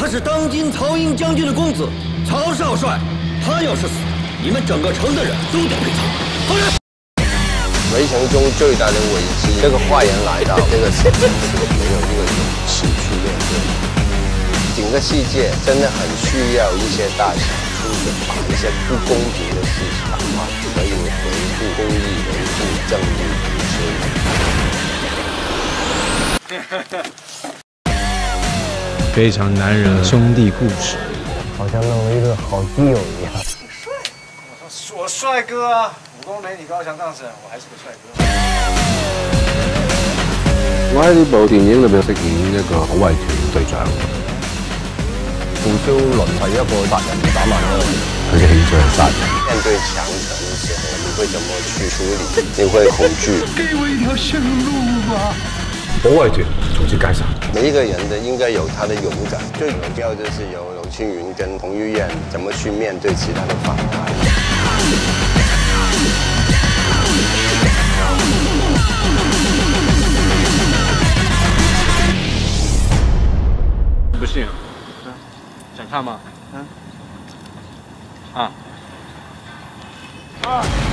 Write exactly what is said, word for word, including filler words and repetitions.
是当今曹营将军的公子曹少帅，他要是死，你们整个城的人都得陪葬。放人！ 围城中最大的危机，这个坏人来到，这个事情是没有一个勇气去面对。整个世界真的很需要一些大侠出手，把一些不公平的事情打坏，可以维护公义，维护正义之心。 非常男人的兄弟故事， 好像认为一个好基友一样。 帅，我帅哥啊！武功美女高强当神，我还是个帅哥。 我喺呢部電影裏邊飾演一個保衛團隊長。 胡超倫係一個殺人打盲嘅人， 佢嘅興趣係殺人。 面對強者的時候，你會怎麼去處理？你會恐懼。 給我一條生路吧！ 保衛團總之解散。 每一個人的應該有他的勇敢，最重要就是由劉青雲跟彭于晏怎麼去面對其他的反派。 不信？想看吗？嗯。啊。啊。